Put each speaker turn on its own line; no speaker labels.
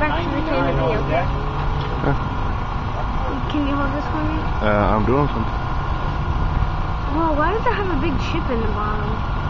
back to retain the video, okay? Can you hold this for me?
I'm doing something.
Well, why does it have a big chip in the bottom?